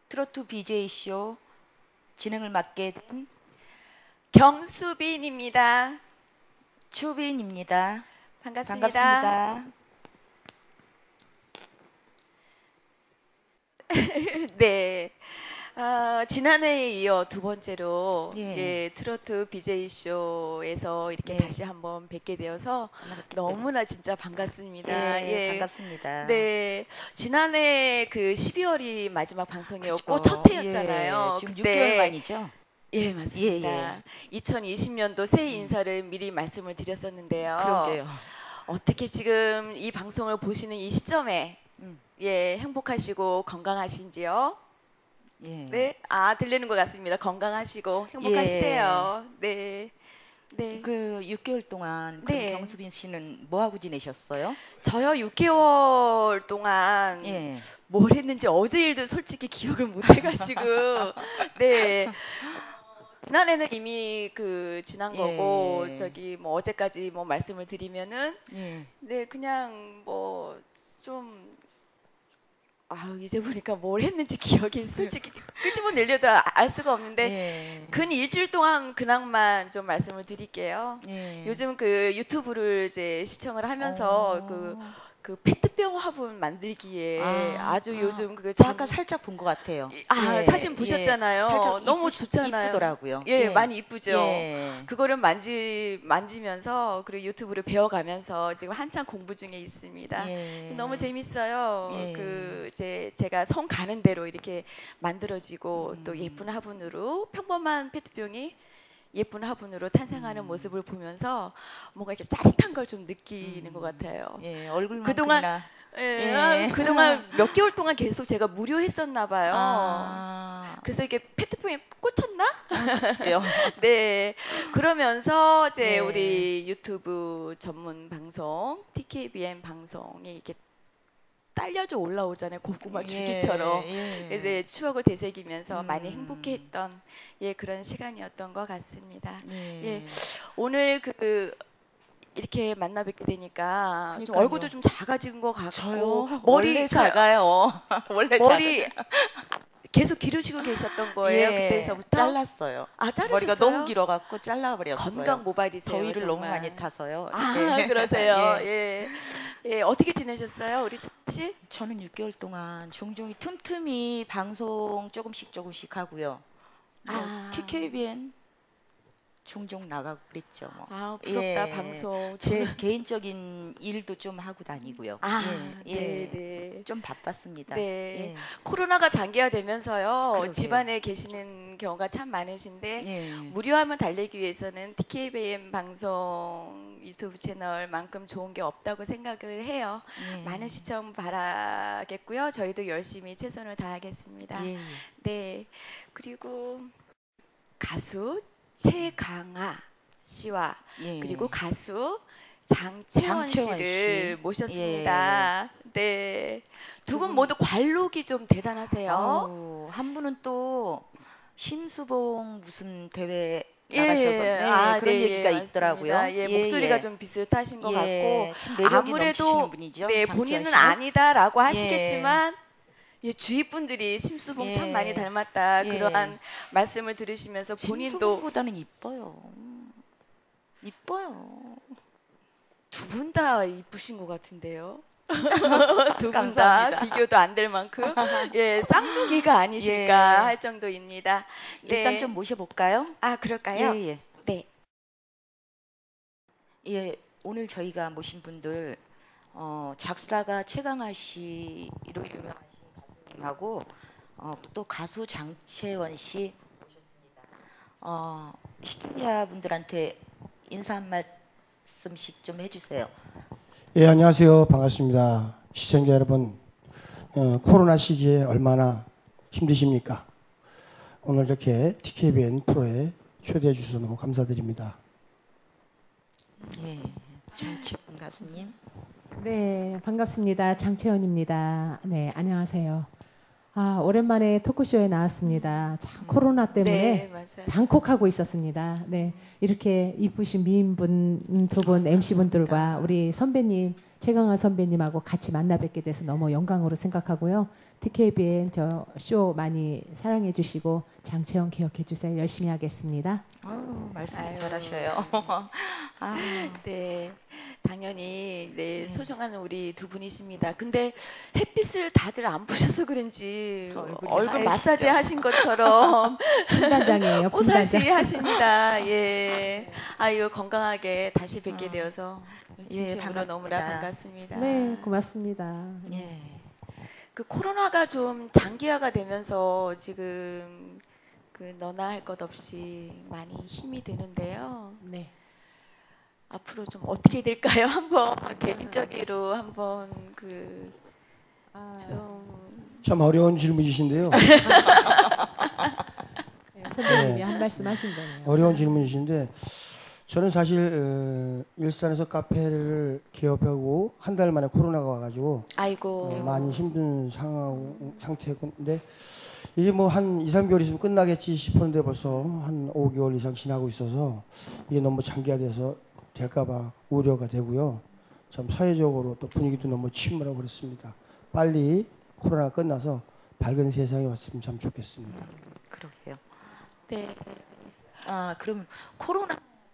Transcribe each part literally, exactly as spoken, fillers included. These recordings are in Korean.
트로트 비제이쇼 진행을 맡게 된 경수빈입니다. 추빈입니다. 반갑습니다. 반갑습니다. 네. 아, 지난해에 이어 두 번째로 예. 예, 트로트 비제이쇼에서 이렇게 예. 다시 한번 뵙게 되어서 너무나 진짜 반갑습니다. 예, 반갑습니다. 네. 지난해 그 십이월이 마지막 방송이었고 그쵸. 첫 해였잖아요. 예, 지금 그때 육 개월 만이죠? 예, 맞습니다. 예, 예. 이천이십 년도 새해 인사를 미리 말씀을 드렸었는데요. 그러게요. 어떻게 지금 이 방송을 보시는 이 시점에 음. 예, 행복하시고 건강하신지요? 예. 네, 아 들리는 것 같습니다. 건강하시고 행복하시대요. 네, 네. 그 육 개월 동안 네. 그럼 경수빈 씨는 뭐 하고 지내셨어요? 저요 육 개월 동안 예. 뭘 했는지 어제 일도 솔직히 기억을 못 해가지고 네. 지난해는 이미 그 지난 거고 예. 저기 뭐 어제까지 뭐 말씀을 드리면은 예. 네 그냥 뭐 좀 아 이제 보니까 뭘 했는지 기억이 솔직히 끄집어내려도 알 수가 없는데 예. 근 일주일 동안 근황만 좀 말씀을 드릴게요. 예. 요즘 그 유튜브를 이제 시청을 하면서 어. 그, 그 페트병 화분 만들기에 아, 아, 주 아. 요즘 그 저 장- 아까 살짝 본 것 같아요. 아 예, 사진 예. 보셨잖아요. 살짝 너무 이쁘시- 좋잖아요. 이쁘더라고요. 예, 많이 이쁘죠. 예. 그거를 만지 만지면서 그리고 유튜브를 배워가면서 지금 한창 공부 중에 있습니다. 예. 너무 재밌어요. 예. 그 이제 제가 성 가는 대로 이렇게 만들어지고 음. 또 예쁜 화분으로 평범한 페트병이 예쁜 화분으로 탄생하는 음. 모습을 보면서 뭔가 이렇게 짜릿한 걸 좀 느끼는 음. 것 같아요. 예, 얼굴만큼이나 그동안 예, 예. 아, 그동안 몇 개월 동안 계속 제가 무료했었나 봐요. 아, 그래서 이게 페트병에 꽂혔나? 요. 네. 그러면서 이제 네. 우리 유튜브 전문 방송 티케이비엔 방송이 이렇게 딸려져 올라오잖아요. 고구마 줄기처럼. 예, 예. 이제 추억을 되새기면서 음. 많이 행복했던 예 그런 시간이었던 것 같습니다. 예. 예. 오늘 그 이렇게 만나 뵙게 되니까 좀 그러니까요. 얼굴도 좀 작아진 것 같고 저요? 머리 원래 작아요. 원래 머리 계속 기르시고 계셨던 거예요. 예, 그때서부터 잘랐어요. 아 자르셨어요? 머리가 너무 길어갖고 잘라버렸어요. 건강 모발이세요. 더위를 너무 정말. 많이 타서요. 아 네. 그러세요. 예. 예. 예. 어떻게 지내셨어요, 우리 씨? 저는 육 개월 동안 종종 틈틈이 방송 조금씩 조금씩 하고요. 뭐 아. 티케이비엔 종종 나가고 그랬죠. 뭐. 아 부럽다 예. 방송. 제 개인적인 일도 좀 하고 다니고요. 아 예, 예. 네, 네. 좀 바빴습니다. 네. 예. 코로나가 장기화되면서 그러게요. 집안에 계시는 경우가 참 많으신데 예. 무료화면 달리기 위해서는 티케이비엔 방송 유튜브 채널만큼 좋은 게 없다고 생각을 해요. 예. 많은 시청 바라겠고요. 저희도 열심히 최선을 다하겠습니다. 예. 네. 그리고 가수 최강아 씨와 예. 그리고 가수 장채원, 장채원 씨를 씨. 모셨습니다. 네. 두 두 분 분. 모두 관록이 좀 대단하세요. 아우, 한 분은 또 심수봉 무슨 대회 예, 나가셔서 네, 아, 그런 네, 얘기가 맞습니다. 있더라고요. 예, 목소리가 좀 비슷하신 것 예, 같고 참 매력이 아무래도 넘치시는 분이죠. 네, 장채원 본인은 씨는. 아니다라고 예. 하시겠지만 예, 주위 분들이 심수봉 예. 참 많이 닮았다 예. 그러한 말씀을 들으시면서 본인도 심수봉보다는 이뻐요. 이뻐요. 두 분 다 이쁘신 것 같은데요. 두 분 다 감사합니다. 비교도 안 될 만큼 예 쌍둥이가 아니실까 예. 할 정도입니다. 네. 일단 좀 모셔볼까요? 아 그럴까요? 예, 예. 네. 예, 오늘 저희가 모신 분들 어, 작사가 최강아 씨로 유명하신 가수님하고 어, 또 가수 장채원 씨 모셨습니다. 어, 시청자분들한테 인사 한 말씀씩 좀 해주세요. 예, 안녕하세요. 반갑습니다. 시청자 여러분, 어, 코로나 시기에 얼마나 힘드십니까? 오늘 이렇게 티케이비엔 프로에 초대해 주셔서 너무 감사드립니다. 예, 장채원 가수님. 네, 반갑습니다. 장채원입니다. 네, 안녕하세요. 아, 오랜만에 토크쇼에 나왔습니다. 참 코로나 때문에 네 맞아요. 방콕하고 있었습니다. 네, 이렇게 이쁘신 미인분 두 분 엠씨분들과 우리 선배님 최강화 선배님하고 같이 만나 뵙게 돼서 너무 영광으로 생각하고요. 티케이비엔 저 쇼 많이 사랑해 주시고 장채원 기억해 주세요. 열심히 하겠습니다. 아유, 말씀 아유. 잘하셔요. 아, 네, 당연히 네 소중한 우리 두 분이십니다. 근데 햇빛을 다들 안 보셔서 그런지 얼굴이 얼굴 마사지 하얘지죠. 하신 것처럼 분단장이에요. 오사시 분단장. 하십니다. 예, 아유 건강하게 다시 뵙게 어. 되어서 예, 진심으로 반갑습니다. 너무나 반갑습니다. 네, 고맙습니다. 예. 그 코로나가 좀 장기화가 되면서 지금 그 너나 할 것 없이 많이 힘이 드는데요. 네. 앞으로 좀 어떻게 될까요? 한번 개인적으로 한번 그 아, 좀 참 어려운 질문이신데요. 네, 선배님이 네. 한 말씀 하신 거네요. 어려운 질문이신데 저는 사실 어, 일산에서 카페를 개업하고 한 달 만에 코로나가 와가지고 아이고 어, 많이 힘든 상황 상태인데 이게 뭐 한 이, 삼 개월 있으면 끝나겠지 싶었는데 벌써 한 오 개월 이상 지나고 있어서 이게 너무 장기화돼서 될까봐 우려가 되고요. 참 사회적으로 또 분위기도 너무 침울하고 그렇습니다. 빨리 코로나가 끝나서 밝은 세상이 왔으면 참 좋겠습니다. 그러게요. 네. 아, 그럼 코로나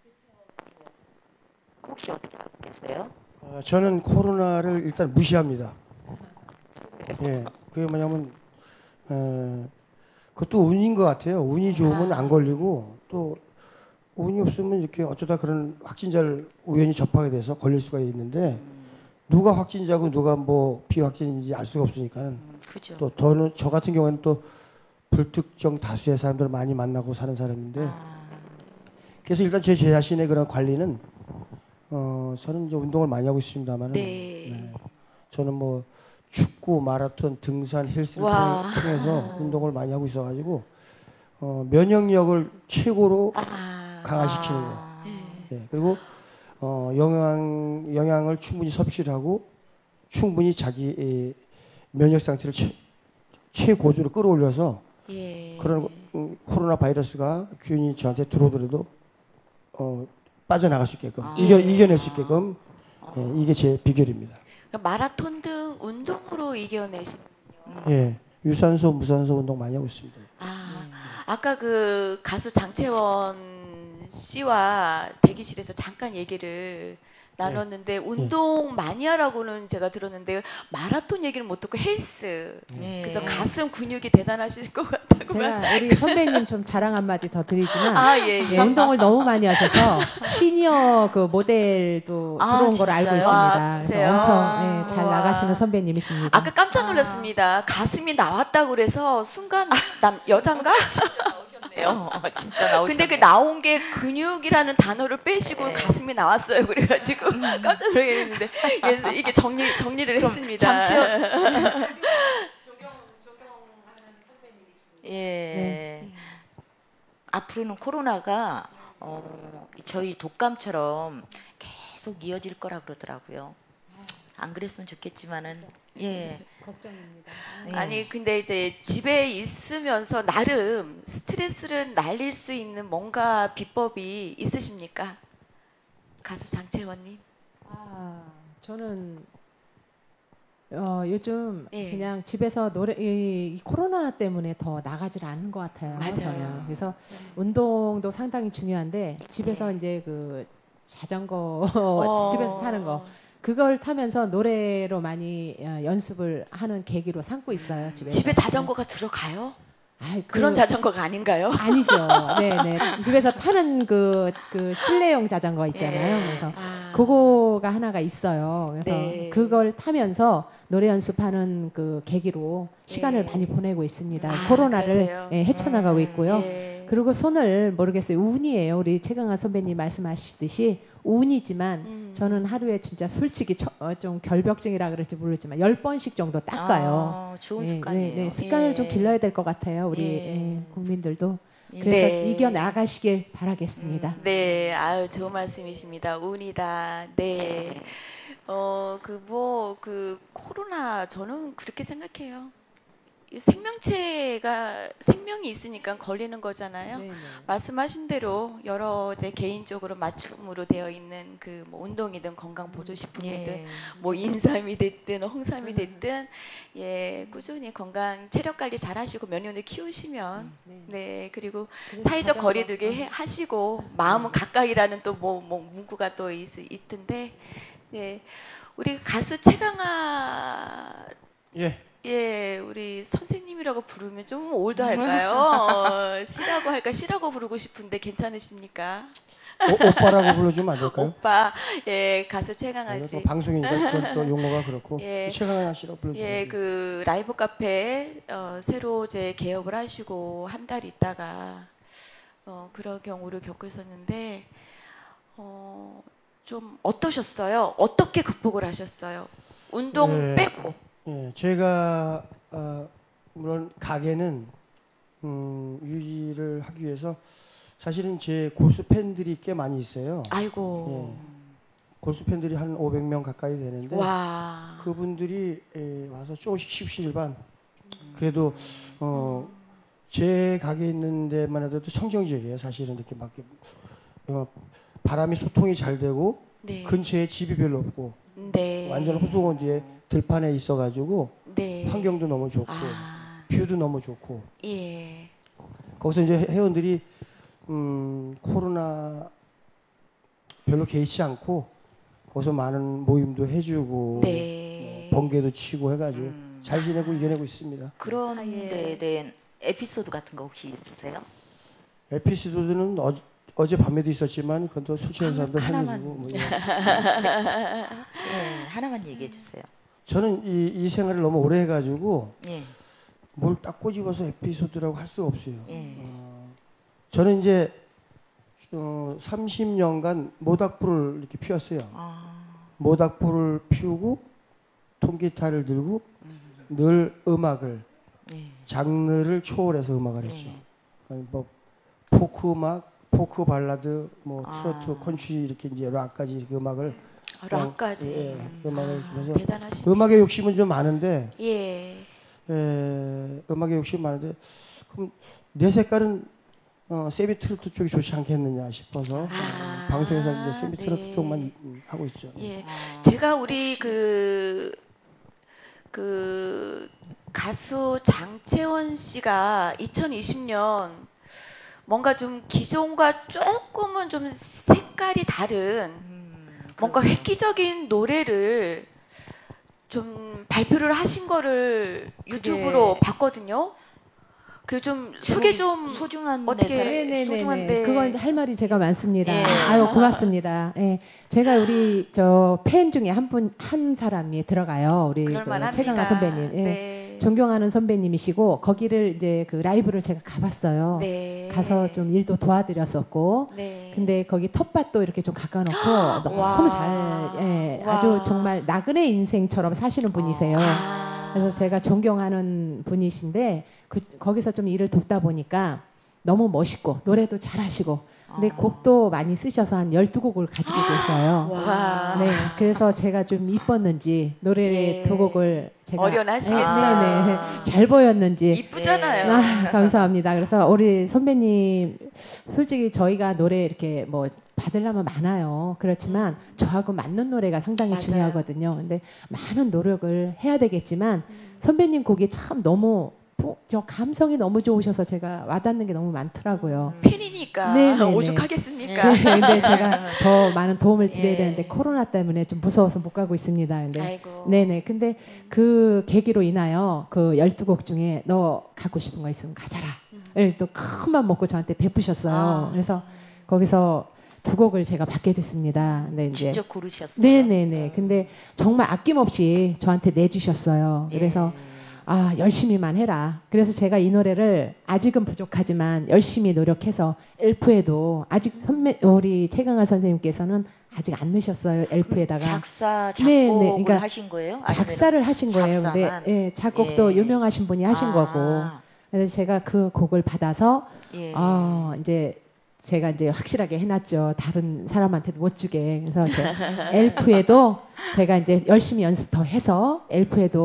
혹시 어떻게 하고 계세요? 어, 저는 코로나를 일단 무시합니다. 예, 그게 뭐냐면 어, 그것도 운인 것 같아요. 운이 좋으면 안 걸리고 또 운이 없으면 이렇게 어쩌다 그런 확진자를 우연히 접하게 돼서 걸릴 수가 있는데 누가 확진자고 누가 뭐 비확진인지 알 수가 없으니까는 음, 그죠. 또 더는 저 같은 경우에는 또 불특정 다수의 사람들을 많이 만나고 사는 사람인데 아, 그래서 일단 제 자신의 그런 관리는 어 저는 이제 운동을 많이 하고 있습니다만은 네. 저는 뭐 축구, 마라톤, 등산, 헬스를 와. 통해- 통해서 운동을 많이 하고 있어가지고 어, 면역력을 최고로 아, 강화시키는 거. 아, 네. 예, 그리고 어, 영양 영양을 충분히 섭취를 하고 충분히 자기 의 면역 상태를 최, 최고조로 끌어올려서 예. 그런 음, 코로나 바이러스가 균이 저한테 들어오더라도 어, 빠져나갈 수 있게끔 아. 이겨, 예. 이겨낼 수 있게끔 예, 이게 제 비결입니다. 그러니까 마라톤 등 운동으로 이겨내시. 예, 유산소, 무산소 운동 많이 하고 있습니다. 아, 아까 그 가수 장채원 씨와 대기실에서 잠깐 얘기를 나눴는데 운동 많이 하라고는 제가 들었는데 마라톤 얘기를 못 듣고 헬스. 네. 그래서 가슴 근육이 대단하실 것 같다고. 제가 우리 선배님 좀 자랑 한마디 더 드리지만 아, 예, 예. 예, 운동을 너무 많이 하셔서 시니어 그 모델도 아, 들어온 걸 알고 진짜요? 있습니다. 아, 그래서 그래요? 엄청 예, 잘 와. 나가시는 선배님이십니다. 아까 깜짝 놀랐습니다. 가슴이 나왔다고 그래서 순간 남 여잔가? 어, 진짜 나오셨네. 근데 그 나온 게 근육이라는 단어를 빼시고 가슴이 나왔어요. 그래가지고 깜짝 놀랐는데 예, 이게 정리 정리를 했습니다. 장치현 예. 네. 앞으로는 코로나가 어, 저희 독감처럼 계속 이어질 거라 그러더라고요. 안 그랬으면 좋겠지만은 예. 걱정입니다. 네. 아니 근데 이제 집에 있으면서 나름 스트레스를 날릴 수 있는 뭔가 비법이 있으십니까? 가수 장채원님. 아, 저는 어, 요즘 예. 그냥 집에서 노래 이, 이 코로나 때문에 더 나가질 않는 것 같아요. 맞아요. 저는. 그래서 운동도 상당히 중요한데 집에서 이제 그 자전거 어. 집에서 타는 거 그걸 타면서 노래로 많이 어, 연습을 하는 계기로 삼고 있어요. 집에서. 집에 자전거가 들어가요? 아이, 그, 그런 자전거가 아닌가요? 아니죠. 네네. 집에서 타는 그, 그 실내용 자전거 있잖아요. 예. 그래서 아. 그거가 하나가 있어요. 그래서 네. 그걸 타면서 노래 연습하는 그 계기로 시간을 예. 많이 보내고 있습니다. 아, 코로나를 그러세요? 예, 헤쳐나가고 음, 있고요. 예. 그리고 손을 모르겠어요. 운이에요. 우리 최강아 선배님 말씀하시듯이 운이지만 음. 저는 하루에 진짜 솔직히 처- 어, 좀 결벽증이라 그럴지 모르지만 열 번씩 정도 닦아요. 아, 좋은 예, 습관이에요. 네, 네. 습관을 예. 좀 길러야 될 것 같아요. 우리 예. 예, 국민들도. 예. 그래서 네. 이겨 나가시길 바라겠습니다. 네, 아유 좋은 말씀이십니다. 운이다. 네. 어, 그 뭐 그 코로나 저는 그렇게 생각해요. 이 생명체가 생명이 있으니까 걸리는 거잖아요. 네, 네. 말씀하신 대로 여러 이제 개인적으로 맞춤으로 되어 있는 그 뭐 운동이든 건강 보조식품이든 예. 뭐 인삼이 됐든 홍삼이 됐든 예 꾸준히 건강 체력 관리 잘 하시고 면역력 키우시면 네. 네 그리고 그래서 사회적 자전거- 거리두기 해- 하시고 마음은 가까이라는 또 뭐 뭐 문구가 또 있, 있던데 네 우리 가수 최강아 예. 예, 우리 선생님이라고 부르면 좀 올드할까요? 씨라고 할까? 씨라고 부르고 싶은데 괜찮으십니까? 오, 오빠라고 불러주면 안 될까요? 오빠, 예, 가수 최강아 아니요, 씨. 또 방송이니까 그건 또 용어가 그렇고 예. 최강아 씨라고 불러주세요. 예, 그 라이브 카페 어, 새로 제 개업을 하시고 한 달 있다가 어, 그런 경우를 겪으셨는데 어, 좀 어떠셨어요? 어떻게 극복을 하셨어요? 운동 예. 빼고. 예, 제가 어, 물론 가게는 음, 유지를 하기 위해서 사실은 제 골수 팬들이 꽤 많이 있어요. 아이고. 골수 팬들이 한 오백 명 가까이 되는데 와. 그분들이 에, 와서 조금씩 십시일반 그래도 어, 제 가게 있는 데만 해도 청정지역이에요. 사실은 이렇게 막 어, 바람이 소통이 잘 되고 네. 근처에 집이 별로 없고 네. 완전 호수원 뒤에 들판에 있어가지고 네. 환경도 너무 좋고 아, 뷰도 너무 좋고 예. 거기서 이제 회원들이 음, 코로나 별로 개의치 않고 거기서 많은 모임도 해주고 네. 뭐 번개도 치고 해가지고 음. 잘 지내고 이겨내고 있습니다. 그런 아, 예. 데에 대한 에피소드 같은 거 혹시 있으세요? 에피소드는 어, 어제 밤에도 있었지만 그건 또 술 취한 사람들 하나만. 한얘기고 뭐 이런. 예, 하나만 얘기해 주세요. 저는 이, 이 생활을 너무 오래 해가지고 예. 뭘 딱 꼬집어서 에피소드라고 할 수가 없어요. 예. 어, 저는 이제 어, 삼십 년간 모닥불을 이렇게 피웠어요. 아, 모닥불을 피우고 통기타를 들고 늘 음악을 예. 장르를 초월해서 음악을 했죠. 예. 아니, 뭐 포크 음악, 포크 발라드, 뭐 아. 트로트, 컨트리 이렇게 이제 락까지 이렇게 음악을 아, 락까지. 예, 예, 음악을 아, 그래서 대단하신. 음악의 욕심은 좀 많은데 예. 에, 음악의 욕심 많은데 그럼 내 색깔은 어, 세미 트로트 쪽이 좋지 않겠느냐 싶어서 아, 어, 방송에서 이제 세미 트로트 네. 쪽만 음, 하고 있죠. 예. 아, 제가 우리 그, 그 가수 장채원 씨가 이천이십 년 뭔가 좀 기존과 조금은 좀 색깔이 다른 음, 뭔가 그렇구나. 획기적인 노래를 좀 발표를 하신 거를 유튜브로 봤거든요. 그 좀 소개 좀 소중한 어떻게- 내 사람, 네네네. 소중한데 그건 이제 할 말이 제가 많습니다. 예. 아유 고맙습니다. 예. 제가 우리 저 팬 중에 한 분 한 사람이 들어가요. 우리 그럴 그 만합니다. 최강아 선배님. 예. 네. 존경하는 선배님이시고 거기를 이제 그 라이브를 제가 가봤어요. 네. 가서 좀 일도 도와드렸었고. 네. 근데 거기 텃밭도 이렇게 좀 가까놓고 와. 너무 잘, 예, 와. 아주 정말 나그네 인생처럼 사시는 분이세요. 아. 그래서 제가 존경하는 분이신데 그, 거기서 좀 일을 돕다 보니까 너무 멋있고 노래도 잘하시고 근데 아. 곡도 많이 쓰셔서 한 열두 곡을 가지고 계셔요. 와. 네, 그래서 제가 좀 이뻤는지 노래 예. 두 곡을 제가 어련하시겠어요. 네, 네, 잘 보였는지 이쁘잖아요. 아, 감사합니다. 그래서 우리 선배님 솔직히 저희가 노래 이렇게 뭐 받으려면 많아요. 그렇지만 저하고 맞는 노래가 상당히 맞아요. 중요하거든요. 근데 많은 노력을 해야 되겠지만 선배님 곡이 참 너무 뭐, 저 감성이 너무 좋으셔서 제가 와닿는 게 너무 많더라고요. 팬이니까 네, 네, 네. 오죽하겠습니까? 네, 근데 제가 더 많은 도움을 드려야 예. 되는데 코로나 때문에 좀 무서워서 못 가고 있습니다. 근데 아이고. 네네. 근데 그 계기로 인하여 그 열두 곡 중에 너 갖고 싶은 거 있으면 가져라. 또 큰 맘 먹고 저한테 베푸셨어요. 아. 그래서 거기서 두 곡을 제가 받게 됐습니다. 근데 이제 직접 고르셨어요. 네네네. 근데 정말 아낌없이 저한테 내주셨어요. 예. 그래서 아 열심히만 해라. 그래서 제가 이 노래를 아직은 부족하지만 열심히 노력해서 엘프에도 아직 선배 우리 최강아 선생님께서는 아직 안 넣으셨어요. 엘프에다가 작사 작곡을 네, 네. 그러니까 하신 거예요? 아니면 작사를 하신 거예요. 근데 작사만? 예, 작곡도 예. 유명하신 분이 하신 아, 거고. 그래서 제가 그 곡을 받아서 예. 아 이제 제가 이제 확실하게 해놨죠. 다른 사람한테도 못 주게. 그래서 제가 엘프에도 제가 이제 열심히 연습 더 해서 엘프에도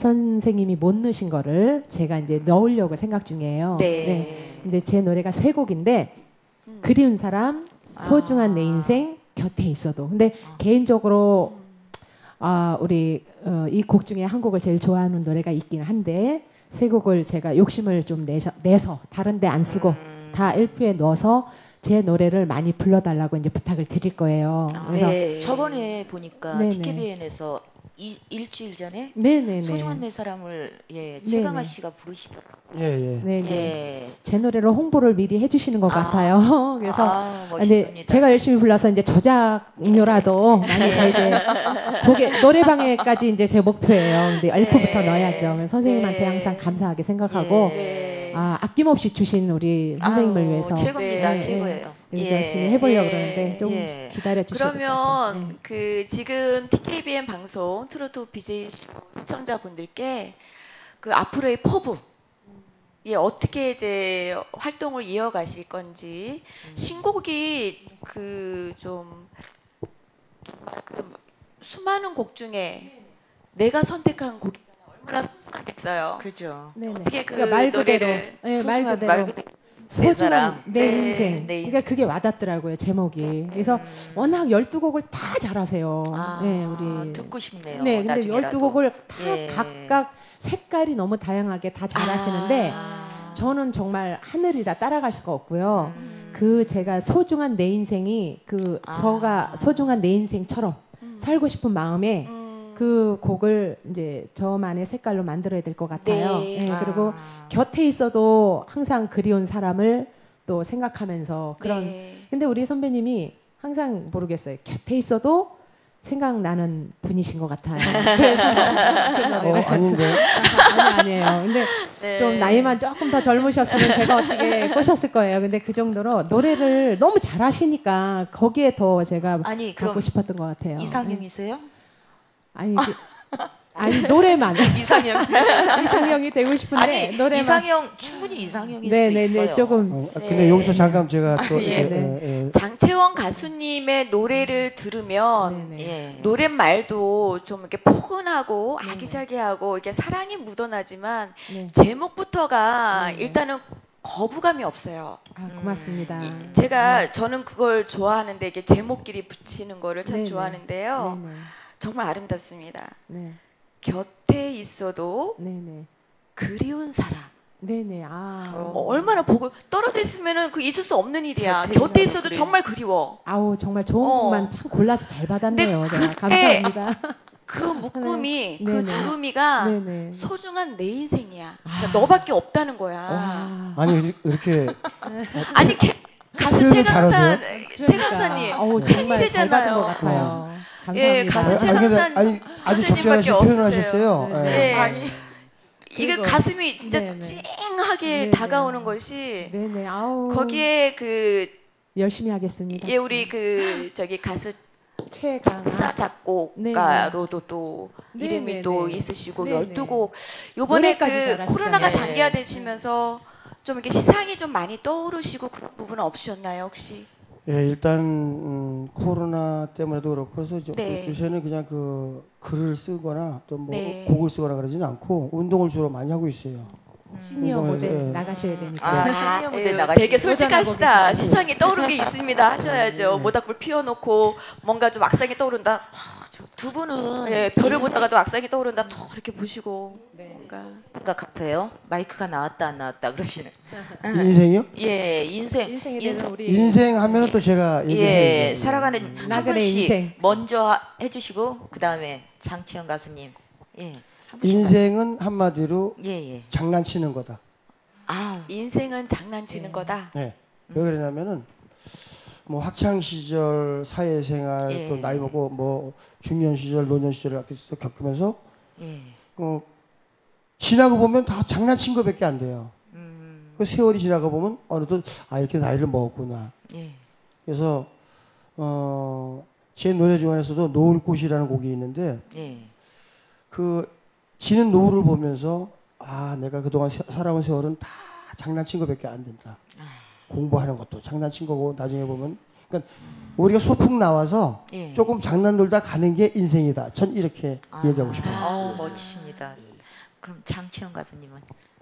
선생님이 못 넣으신 거를 제가 이제 넣으려고 생각 중이에요. 네. 이제 제 노래가 세 곡인데 음. 그리운 사람, 소중한 아. 내 인생, 곁에 있어도. 근데 개인적으로 아, 우리 어, 이 곡 중에 한 곡을 제일 좋아하는 노래가 있긴 한데 세 곡을 제가 욕심을 좀 내셔, 내서 다른 데 안 쓰고 음. 다 엘피에 넣어서 제 노래를 많이 불러달라고 이제 부탁을 드릴 거예요. 그래서 네. 저번에 보니까 네네. 티케비엔에서 이, 일주일 전에 네네네. 소중한 내 사람을 예, 최강아 네네. 씨가 부르시더라고요. 예, 예. 네네. 예. 제 노래를 홍보를 미리 해주시는 것 아. 같아요. 그래서 아, 근데 멋있습니다. 제가 열심히 불러서 이제 저작료라도 많이 벌게 그게 노래방에까지 이제 제 목표예요. 근데 엘프부터 네. 넣어야죠. 그래서 선생님한테 네. 항상 감사하게 생각하고 네. 아, 아낌없이 주신 우리 선생님을 아유, 위해서 최고입니다. 네. 최고예요. 그래서 열심히 해보려고 예. 그러는데 좀 예. 기다려 주셔도 될 것 같아요. 그러면 그 지금 티케이비엔 방송 트로트 비제이 시청자분들께 그 앞으로의 포부 예 어떻게 이제 활동을 이어가실 건지 신곡이 그 좀 그 수많은 곡 중에 내가 선택한 곡이잖아요. 얼마나 소중하겠어요. 그죠. 네네. 어떻게 그 그러니까 말 그대로, 노래를 네, 말 소중한 그대로 말 그대로 소중한 사람. 내 네, 인생. 내 그러니까 그게 와닿더라고요 제목이. 그래서 워낙 열두 곡을 다 잘하세요. 아, 네, 우리 듣고 싶네요. 네, 근데 나중에라도. 열두 곡을 다 예. 각각 색깔이 너무 다양하게 다 잘하시는데 아. 저는 정말 하늘이라 따라갈 수가 없고요. 음. 그 제가 소중한 내 인생이 그 아. 저가 소중한 내 인생처럼 음. 살고 싶은 마음에 음. 그 곡을 이제 저만의 색깔로 만들어야 될 것 같아요. 네. 예, 그리고 아. 곁에 있어도 항상 그리운 사람을 또 생각하면서 그런. 네. 근데 우리 선배님이 항상 모르겠어요. 곁에 있어도 생각나는 분이신 것 같아요. 그래서 그 어, 노래를 아닌데. 아니 아니에요. 근데 네. 좀 나이만 조금 더 젊으셨으면 제가 어떻게 꼬셨을 거예요. 근데 그 정도로 노래를 너무 잘하시니까 거기에 더 제가 아니 갖고 그럼 싶었던 것 같아요. 네. 이상형이세요? 아니 그, 아니 노래만 이상형. 이상형이 되고 싶은데 아니 노래만 이상형 충분히 이상형일 수 네네네 있어요. 조금 어, 아, 근데 네. 여기서 잠깐 제가 또 아, 예. 이렇게, 네. 예, 예. 장채원 가수님의 노래를 들으면 네네. 예. 노랫말도 좀 이렇게 포근하고 아기자기하고 이렇게 사랑이 묻어나지만 네. 제목부터가 네네. 일단은 거부감이 없어요. 아, 고맙습니다. 이- 제가 저는 그걸 좋아하는데 이게 제목끼리 붙이는 거를 참 네네. 좋아하는데요. 네네. 정말 아름답습니다. 네. 곁에 있어도 네네. 그리운 사람. 네네. 아. 어. 어, 얼마나 보고 떨어져 있으면은 그 있을 수 없는 일이야. 곁에 곁에 있어도 있어도 그래. 정말 그리워. 아우 정말 좋은 어. 곡만 참 골라서 잘 받았네요. 근데 제가 그때 감사합니다. 그 묶음이 그 네네. 두루미가 네네. 소중한 내 인생이야. 그러니까 아. 너밖에 없다는 거야. 와. 아니 이렇게 아니 개- 가수 표현을 최강산 잘하세요? 최강사님 어우 정말 잘 받은 것 팬이잖아요. 같아요. 감사합니다. 예, 가수 아, 최- 최강산 아니, 근데 아니 아주 선생님밖에 적절하신 표현을 없으세요. 하셨어요. 네. 예. 예. 아니 이게 그리고- 가슴이 진짜 네네. 찡하게 네네. 다가오는 것이 네네. 아우 거기에 그 열심히 하겠습니다. 예, 우리 그 저기 가수 최강 작사 작곡가로도 또 네네. 이름이 네네. 또 있으시고 네네. 열두 곡 요번에 그 노래까지 잘하시잖아요. 코로나가 네. 장기화되시면서 좀 이렇게 시상이 좀 많이 떠오르시고 그런 부분은 없으셨나요 혹시? 예, 일단 음, 코로나 때문에도 그렇고 그래서 저- 네. 요새는 그냥 그 글을 쓰거나 또 뭐 네. 곡을 쓰거나 그러지는 않고 운동을 주로 많이 하고 있어요. 시니어 운동을, 모델 예. 나가셔야 되니까. 아, 시니어 무대 에휴, 나가시고 되게 솔직하시다. 계시고. 시상이 떠오른 게 있습니다. 하셔야죠. 네. 모닥불 피워놓고 뭔가 좀 악상이 떠오른다. 두 분은 예, 별을 보다가도 악상이 떠오른다. 더 이렇게 보시고 뭔가 생각 같아요. 마이크가 나왔다 안 나왔다 그러시는. 인생이요? 예, 인생 인생에 인생- 대해서 우리 인생 하면은 또 제가 예, 얘기해야죠. 살아가는 한 나그네 분씩 인생. 먼저 하- 해주시고 그 다음에 장치현 가수님. 예, 한 분씩 인생은 한마디로 가- 예, 예. 장난치는 거다. 아, 인생은 장난치는 거다. 네. 왜 그러냐면은 뭐 학창 시절, 사회생활, 예. 또 나이 먹고 뭐 중년 시절, 노년 시절을 이렇게 쓱 겪으면서 예. 어, 지나고 보면 다 장난친 거밖에 안 돼요. 음, 그 세월이 지나가 보면 어느덧 아 이렇게 나이를 먹었구나. 예. 그래서 어, 제 노래 중에서도 노을꽃이라는 곡이 있는데 예. 그 지는 노을을 보면서 아 내가 그동안 세, 살아온 세월은 다 장난친 거밖에 안 된다. 공부하는 것도 장난친 거고 나중에 보면 그러니까 우리가 소풍 나와서 예. 조금 장난 놀다 가는 게 인생이다. 전 이렇게 아, 얘기하고 싶어요. 어, 멋지십니다. 그럼 장치현 가수님은?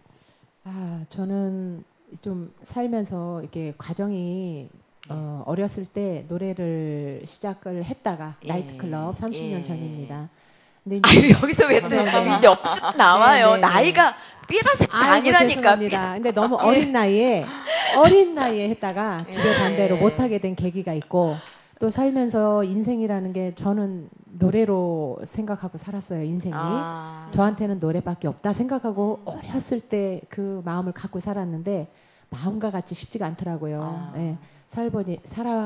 아, 저는 좀 살면서 이렇게 과정이 어, 어렸을 때 노래를 시작을 했다가 예. 나이트클럽 삼십 년 예. 전입니다. 근데 아유, 여기서 왜 또 네. 역습 나와요? 네, 네, 네. 나이가 삐라색 아이고, 아니라니까. 죄송합니다. 근데 너무 어린 나이에 어린 나이에 했다가 집에 예. 반대로 못하게 된 계기가 있고 또 살면서 인생이라는 게 저는 노래로 생각하고 살았어요. 인생이. 아, 저한테는 노래밖에 없다 생각하고 어렸을 때 그 마음을 갖고 살았는데 마음과 같이 쉽지가 않더라고요. 아. 예, 살보니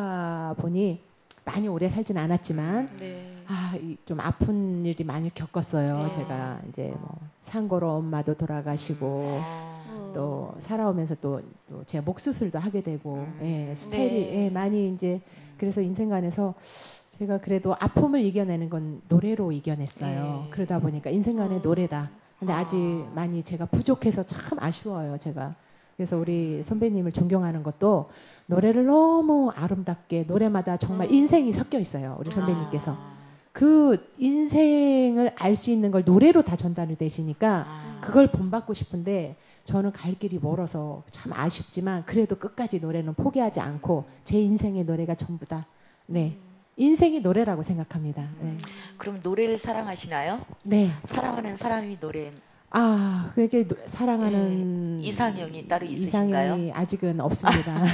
살아보니 많이 오래 살진 않았지만 네. 아, 이 좀 아픈 일이 많이 겪었어요. 네. 제가 이제 뭐 상고로 엄마도 돌아가시고 어, 또 살아오면서 또, 또 제가 목 수술도 하게 되고 예, 스타일이 네. 예, 많이 이제 그래서 인생관에서 제가 그래도 아픔을 이겨내는 건 노래로 이겨냈어요. 네. 그러다 보니까 인생관의 음. 노래다. 근데 아. 아직 많이 제가 부족해서 참 아쉬워요. 제가 그래서 우리 선배님을 존경하는 것도 노래를 너무 아름답게 노래마다 정말 음. 인생이 섞여 있어요. 우리 선배님께서 아, 그 인생을 알 수 있는 걸 노래로 다 전달이 되시니까 아, 그걸 본받고 싶은데 저는 갈 길이 멀어서 참 아쉽지만 그래도 끝까지 노래는 포기하지 않고 제 인생의 노래가 전부다. 네, 인생이 노래라고 생각합니다. 네, 그럼 노래를 사랑하시나요? 네. 사랑하는 사람이 노래 아, 그게 노- 사랑하는 예, 이상형이 따로 있으신가요? 이상형이 아직은 없습니다. 어,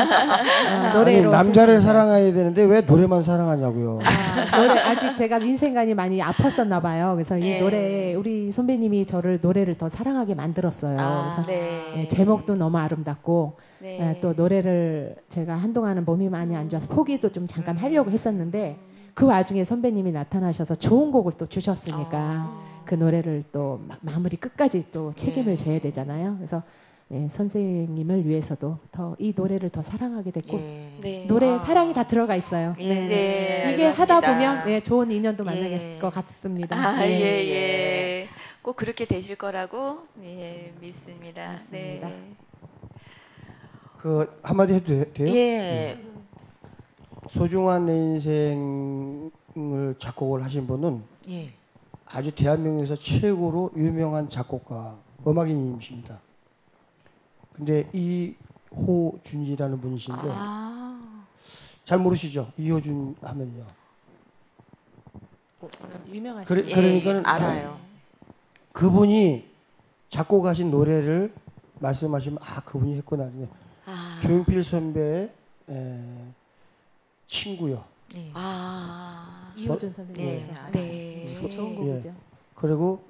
아니, 노래로 남자를 최선을 사랑해야 되는데 왜 노래만 사랑하냐고요. 아, 노래 아직 제가 인생관이 많이 아팠었나 봐요. 그래서 이 예. 노래 우리 선배님이 저를 노래를 더 사랑하게 만들었어요. 아, 그래서 네. 예, 제목도 너무 아름답고 네. 예, 또 노래를 제가 한동안은 몸이 많이 안 좋아서 포기도 좀 잠깐 하려고 했었는데 그 와중에 선배님이 나타나셔서 좋은 곡을 또 주셨으니까 그 노래를 또 마- 마무리 끝까지 또 책임을 예. 져야 되잖아요. 그래서 예, 선생님을 위해서도 더 이 노래를 더 사랑하게 됐고 예. 네. 노래에 아. 사랑이 다 들어가 있어요. 예. 네, 이게 하다 알겠습니다. 보면 예, 좋은 인연도 만나게 예. 될 것 같습니다. 아, 예. 예, 예. 꼭 그렇게 되실 거라고 예, 믿습니다. 맞습니다. 네. 그 한마디 해도 돼- 돼요? 예. 소중한 내 인생을 작곡을 하신 분은 예. 아주 대한민국에서 최고로 유명한 작곡가, 음악인이십니다. 근데 이호준이라는 분이신데 아, 잘 모르시죠? 이호준 하면요. 유명하신 그래- 분. 예, 그러니까는 알아요. 그분이 작곡하신 노래를 말씀하시면 아 그분이 했구나. 아. 조용필 선배의 에, 친구요. 예. 아. 이호준 예. 선생님께서 네. 참 좋은 곡이죠. 그리고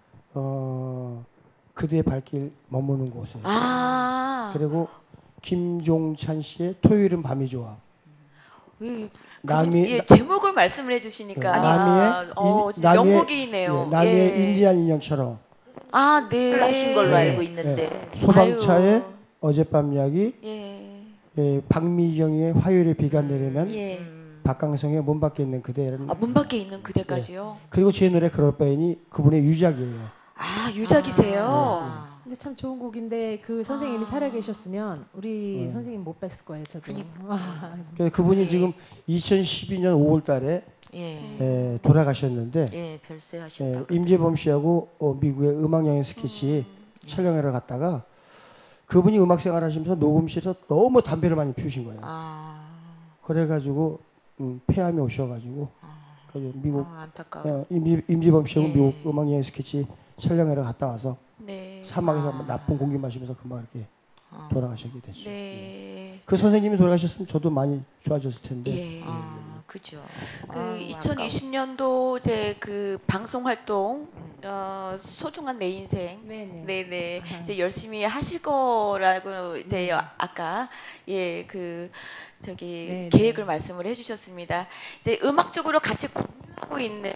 어, 그대의 발길 머무는 곳에. 아. 그리고 김종찬 씨의 토요일은 밤이 좋아. 예, 남이 예, 제목을 말씀을 해주시니까 네, 남이의 아, 어, 인- 진짜 남이의- 명곡이네요. 예, 남의 예. 인디안 인형처럼 아, 네. 하신 걸로 네. 알고 있는데. 소방차의 아유. 어젯밤 이야기, 예. 예, 박미경의 화요일에 비가 내리면, 예. 음, 박강성의 문 밖에 있는 그대는 아, 문 밖에 있는 그대까지요. 그리고 제 노래 그럴 바이니 그분의 유작이에요. 아, 유작이세요. 아, 근데 참 좋은 곡인데 그 선생님이 아. 살아계셨으면 우리 네. 선생님 못 뵀을 거예요. 저도. 그러니까. 와, 그래서 그분이 네. 지금 이천십이 년 오월 달에 예. 에, 돌아가셨는데 예, 에, 별세하셨다. 임재범 씨하고 어, 미국의 음악여행 스케치 음. 촬영하러 갔다가 그분이 음악 생활하시면서 녹음실에서 너무 담배를 많이 피우신 거예요. 아, 그래가지고 음, 폐암이 오셔가지고 그래서 미국 아, 안타까워. 어, 임지, 임지범 씨하고 예. 미국 음악여행 스케치 촬영하러 갔다 와서 네. 사막에서 아. 나쁜 공기 마시면서 금방 이렇게 아, 돌아가시게 됐죠. 네. 그 선생님이 돌아가셨으면 저도 많이 좋아졌을 텐데. 예. 아, 그죠. 그 아유, 이천이십 년도 제 그 방송 활동 어, 소중한 내 인생 네네. 네네 아하. 이제 열심히 하실 거라고 이제 아까 예 그 저기 네네. 계획을 말씀을 해주셨습니다. 이제 음악적으로 같이 공유하고 있는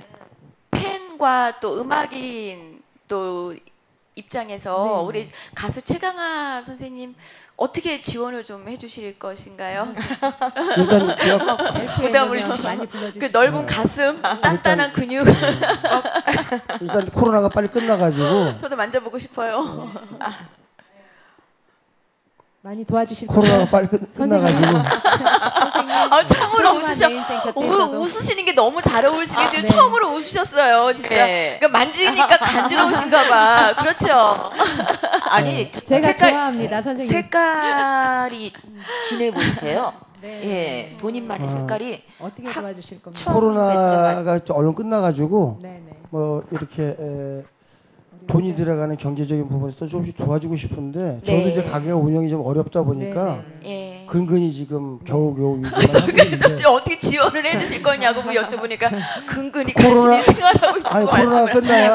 팬과 또 음악인 또 입장에서 네. 우리 가수 최강하 선생님 어떻게 지원을 좀 해주실 것인가요? 일단 제가 부담을 주 주- 많이 그 불러주시고 넓은 가슴, 단단한 근육 일단 코로나가 빨리 끝나가지고 저도 만져보고 싶어요. 많이 도와주실 코로나가 거예요? 빨리 끝, 선생님. 끝나가지고 선생님. 아, 처음으로 소중한 웃으셔. 내 인생 곁에 오늘 있어도. 웃으시는 게 너무 잘 어울리시는 게 지금 네. 처음으로 웃으셨어요, 진짜. 네. 그러니까 만지니까 간지러우신가 봐. 그렇죠. 아니 제가 색깔, 좋아합니다, 선생님. 색깔이 진해 보이세요. 네. 예, 본인만의 아. 색깔이 어떻게 확 도와주실 겁니까? 처음 코로나가 좀 얼른 끝나가지고 네, 네. 뭐 이렇게 에, 돈이 들어가는 경제적인 부분에서 조금씩 도와주고 싶은데 저도 네. 이제 가게 운영이 좀 어렵다 보니까 네, 네. 예. 근근히 지금 겨우겨우 유지를 하고 있는데 지금 어떻게 지원을 해주실 거냐고 뭐 여쭤보니까 근근히 코로나- 간신히 생활하고 있고 아니 코로나가 끝나야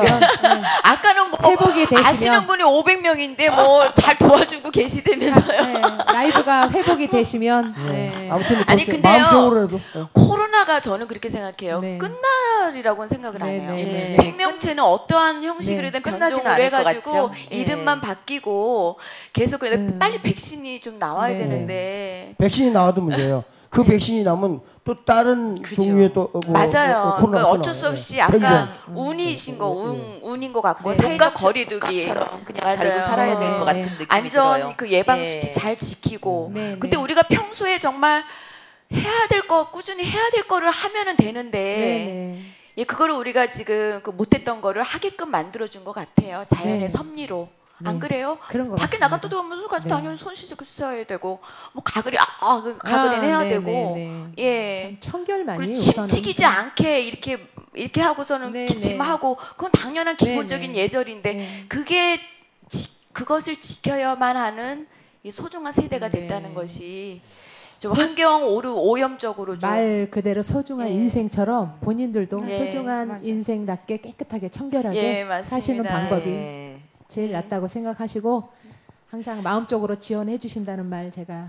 아까는 뭐 회복이 되시면 아시는 분이 오백 명인데 뭐 잘 도와주고 계시다면서요. 네, 라이브가 회복이 되시면 네. 네. 아무튼 아니, 그렇게 근데요. 마음적으로라도 네. 코로나가 저는 그렇게 생각해요. 네. 끝날이라고는 생각을 안 네, 해요. 네, 네. 생명체는 어떠한 형식으로든 끝나지는 변종을 않을 것 해가지고 같죠? 이름만 네. 바뀌고 계속 그래도 음. 빨리 백신이 좀 나와야 네. 되는데 백신이 나와도 문제예요. 그 백신이 나면 또 다른 그죠. 종류의 또 어, 뭐, 맞아요. 어, 코로나가 그러니까 또 어쩔 수 나와요. 없이 네. 약간 편의점. 운이신 거, 네. 운, 운인 것 같고 네. 사회적 거리두기, 값처럼 그냥 맞아요. 달고 살아야 될 어. 것 같은 네. 느낌이 안전 들어요. 그 예방 수칙 예. 잘 지키고. 네, 근데 네. 우리가 평소에 정말 해야 될 거 꾸준히 해야 될 거를 하면은 되는데 네, 네. 예, 그거를 우리가 지금 그 못했던 거를 하게끔 만들어준 것 같아요. 자연의 네. 섭리로. 안 네. 그래요? 그런 거 밖에 같습니다. 나갔다 들어오면서 네. 당연히 손 씻어야 되고 뭐 가글이 아, 아 그 가글이 아, 해야 네, 되고 네, 네. 예. 청결만이 그리고 우선은. 침 튀기지 않게 이렇게 이렇게 하고서는 네, 기침하고 그건 당연한 네, 기본적인 네. 예절인데 네. 그게 지, 그것을 지켜야만 하는 이 소중한 세대가 네. 됐다는 것이 좀 환경 오류 오염적으로 좀 말 그대로 소중한 예. 인생처럼 본인들도 예, 소중한 맞아요. 인생답게 깨끗하게 청결하게 예, 맞습니다. 사시는 방법이 예. 제일 예. 낫다고 생각하시고 항상 마음적으로 지원해 주신다는 말 제가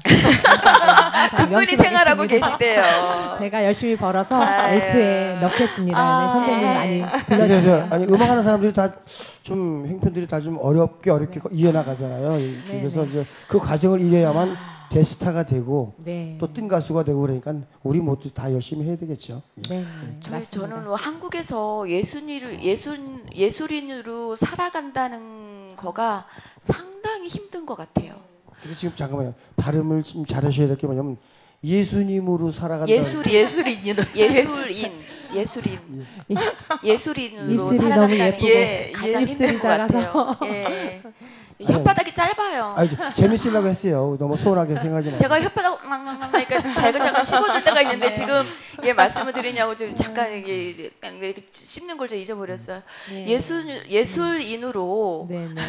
항상 근근히 생활하고 명심하겠습니다. 계시대요. 제가 열심히 벌어서 아유. 엘프에 넣겠습니다. 아, 네, 선배님 예. 많이 그래서 불러주세요. 아니 음악하는 사람들이 다 좀 형편들이 다 좀 어렵게 어렵게 이어나가잖아요. 네, 그래서 네. 이제 그 과정을 이겨야만 대스타가 되고 네. 또 뜬 가수가 되고 그러니까 우리 모두 다 열심히 해야 되겠죠. 네, 네, 저, 맞습니다. 저는 한국에서 예술인으로 예술 예술인으로 살아간다는 거가 상당히 힘든 것 같아요. 그래서 지금 잠깐만요. 발음을 좀 잘하셔야 될 게 뭐냐면 예수님으로 살아간다. 예술 예술인으로 예술인 예술인 예술인으로 입술이 살아간다는 너무 예쁘고 게 가장 입술이 힘든 것 같아요. 예. 혓바닥이 짧아요. 아니 재밌으려고 했어요. 너무 소원하게 생각하지 마세요. 제가 혓바닥 막막막 이렇게 잘근잘근 씹어줄 때가 있는데 지금 예 말씀을 드리냐고 좀 잠깐 이게 이렇게 씹는 걸 좀 잊어버렸어요. 예. 예술 예술인으로 네, 네.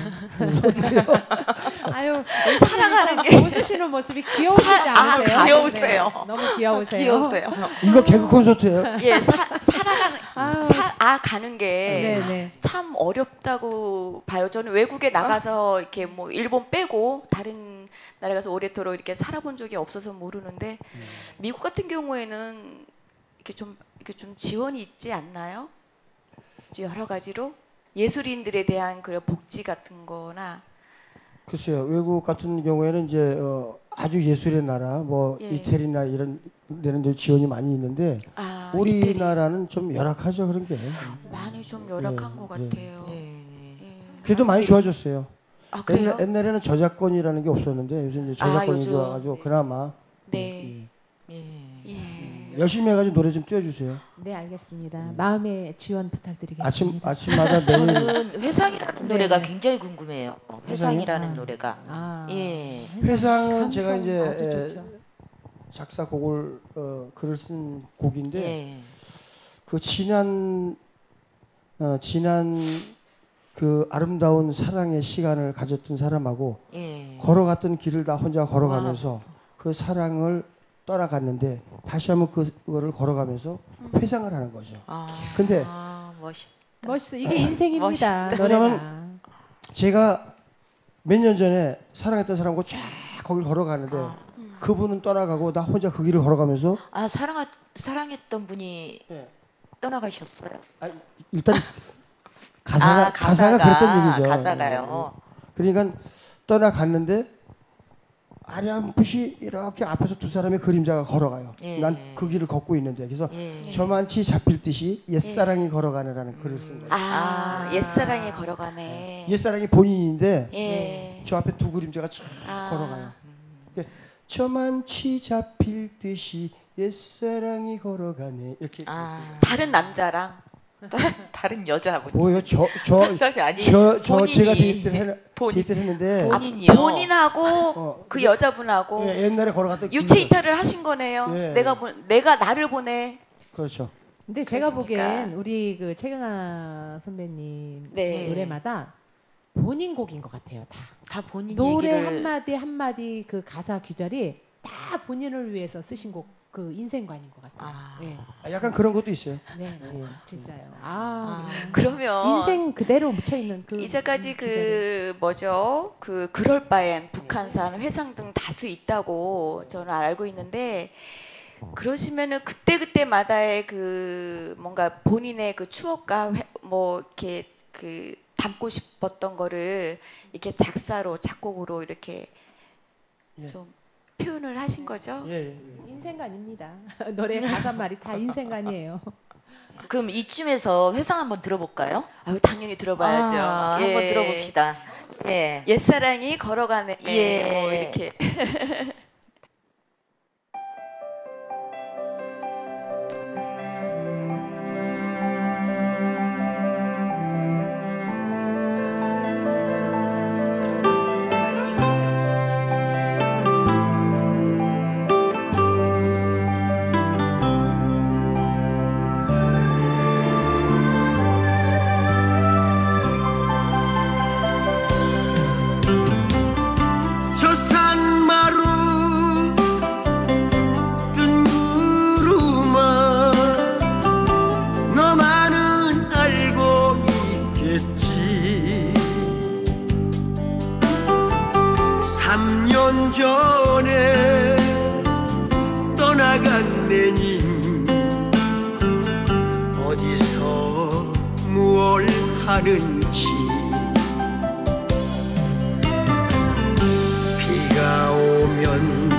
아유, 살아가는 게 웃으시는 모습이 귀여우시지 사- 아, 않으세요? 귀여우세요. 네, 너무 귀여우세요. 귀여우세요. 이거 개그 콘서트예요. 예, 사, 살아가는 아유, 사, 아 가는 게 네, 네. 참 어렵다고 봐요. 저는 외국에 나가서 이렇게 뭐 일본 빼고 다른 나라 가서 오래도록 이렇게 살아본 적이 없어서 모르는데 미국 같은 경우에는 이렇게 좀 이렇게 좀 지원이 있지 않나요? 여러 가지로 예술인들에 대한 그런 복지 같은-거나 글쎄요. 외국 같은 경우에는 이제 어, 아주 예술의 나라, 뭐 예. 이태리나 이런 데는 이제 지원이 많이 있는데 아, 이태리 우리나라는 좀 열악하죠 그런 게. 많이 좀 열악한 예, 것 예. 같아요. 예. 예. 그래도 많이 좋아졌어요. 아 그래요? 옛날, 옛날에는 저작권이라는 게 없었는데 요즘 이제 저작권이 요즘. 좋아가지고 그나마 네. 예. 예. 열심히 해가지고 노래 좀 띄워주세요. 네, 알겠습니다. 마음의 지원 부탁드리겠습니다. 아침 아침마다 매일 저는 회상이라는 네, 노래가 네. 굉장히 궁금해요. 어, 회상이요? 회상이라는 아. 노래가. 아, 예. 회상은 제가 감성 이제 아주 에, 좋죠. 작사곡을 어, 글을 쓴 곡인데 예. 그 지난 어, 지난 그 아름다운 사랑의 시간을 가졌던 사람하고 예. 걸어갔던 길을 다 혼자 걸어가면서 그 사랑을 떠나갔는데 다시 한번 그- 그거를 걸어가면서 회상을 하는 거죠. 아. 근데 아, 멋있. 멋있어. 이게 인생입니다. 멋있다. 노래가. 왜냐면 제가 몇 년 전에 사랑했던 사람하고 쫙 거길 걸어가는데 아. 그분은 떠나가고 나 혼자 그 길을 걸어가면서 아, 사랑 사랑했던 분이 예. 떠나가셨어요. 아, 일단 가사가, 아, 가사가 그랬던 얘기죠. 가사가요. 그러니까 떠나갔는데 아련풋이 이렇게 앞에서 두 사람의 그림자가 걸어가요. 예. 난 그 길을 걷고 있는데 그래서 예. 저만치 잡힐 듯이 옛사랑이 걸어가느라는 글을 쓴 거예요. 아, 아. 옛사랑이 걸어가네. 옛사랑이 본인인데 예. 저 앞에 두 그림자가 쫙 아. 걸어가요. 저만치 잡힐 듯이 옛사랑이 걸어가네 이렇게 아, 됐어요. 다른 남자랑 다른 여자하고. 뭐요? 저저 아니, 저, 저 본인이, 제가 데이트를, 해, 본인, 데이트를 했는데 본인이요. 본인하고 어, 그 여자분하고 예, 옛날에 걸어갔던 유체 그- 이탈을 하신 거네요. 예. 내가 보, 내가 나를 보내. 그렇죠. 근데 제가 그러시니까. 보기엔 우리 그 최경아 선배님 네. 노래마다 본인 곡인 것 같아요. 다 다 본인 노래 얘기를. 한마디 한마디 그 가사 귀절이 다 본인을 위해서 쓰신 곡 그 인생관인 것 같아요. 아. 네, 아, 약간 그런 것도 있어요. 네, 네, 예. 진짜요. 아, 아. 그러면 인생 그대로 묻혀 있는 그 이제까지 귀절이. 그 뭐죠? 그 그럴 바엔 북한산 회상 등 다수 있다고 저는 알고 있는데 그러시면은 그때 그때마다의 그 뭔가 본인의 그 추억과 회, 뭐 이렇게 그 담고 싶었던 거를 이렇게 작사로 작곡으로 이렇게 예. 좀 표현을 하신 거죠? 예, 예, 예. 인생관입니다. 노래 가사 말이 다 인생관이에요. 그럼 이쯤에서 회상 한번 들어볼까요? 아유 당연히 들어봐야죠. 아, 예. 한번 들어봅시다. 예. 옛사랑이 걸어가네. 예. 뭐 이렇게. 저 산마루 뜬 구름아 너만은 알고 있겠지 삼 년 전에 떠나간 내님 어디서 무얼 하는지 비가 오면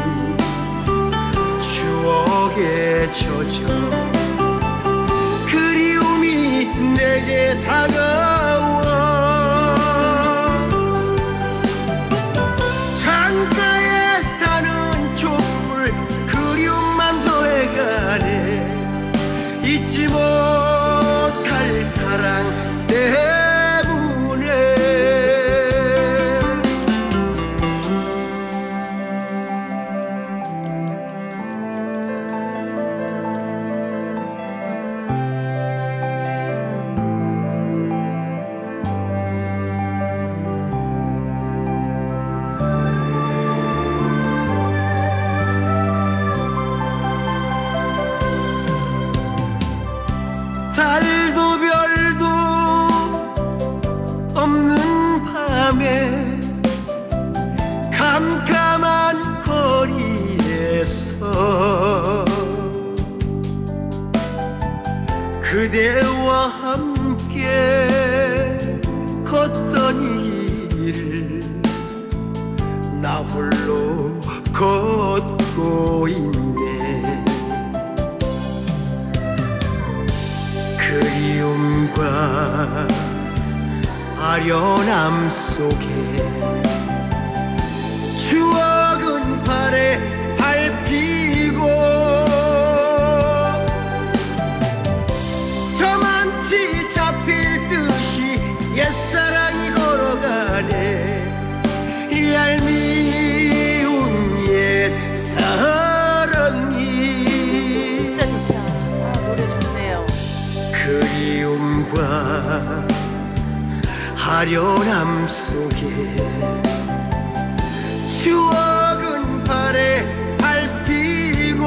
추억에 젖어 그리움이 내게 다가와 창가에 타는 촛불 그리움만 더해가네 잊지 못할 사랑 때문에 달도 별도 없는 밤에 캄캄한 거리에서 그대와 함께 걷던 일을 나 홀로 걷고 있네 그리움과 아련함 속에 추억은 발에 밟히고 저만치 잡힐 듯이 옛사랑이 걸어가네 얄미운 옛사랑이 진짜 좋다. 아, 노래 좋네요. 그리움과 아련함 속에 추억은 발에 밟히고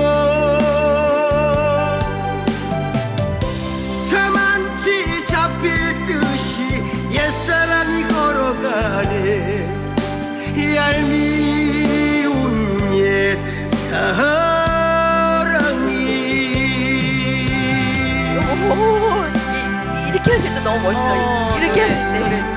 저만치 잡힐 듯이 옛사랑이 걸어가네 얄미운 옛사랑이 오, 이, 이렇게 하실 때 너무 멋있어요. 어, 이렇게 네, 하실 때.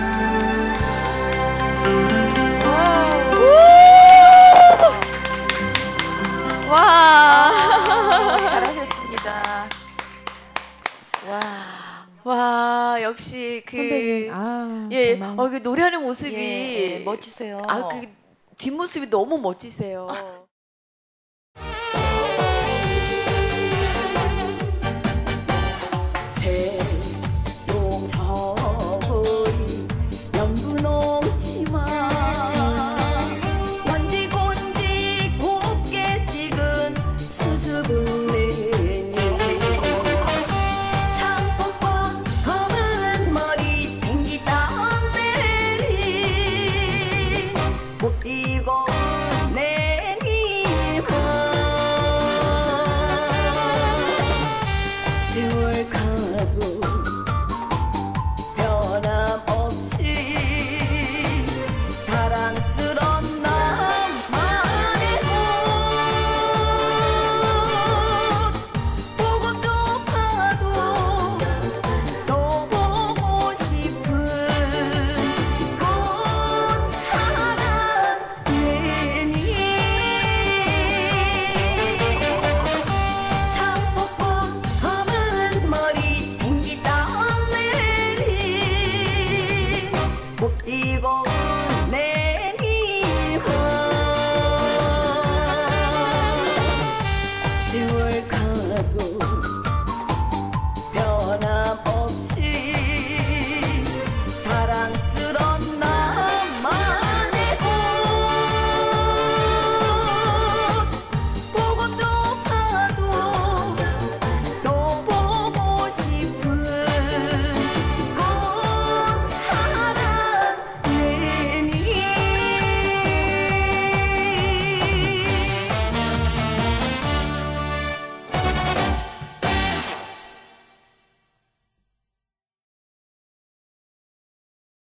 오! 와. 잘하셨습니다. 와. 와, 역시 그 선배님, 아 예, 정말 어, 그 노래하는 모습이 예, 예, 멋지세요. 아, 그 뒷모습이 너무 멋지세요. 새용저고리 연분홍치마 건지건지 곱게 찍은 수줍은 내니 창법과 검은 머리 댕기다 내리 꽃피고 내리와 세월 가고 변함없이 사랑스런 나만의 옷 보고 또 봐도 또 보고 싶은 꽃사랑이니 창법과 검은 머리 댕기다 내리 꽃피고 내리와 세월 가고 변함없이 사랑스러운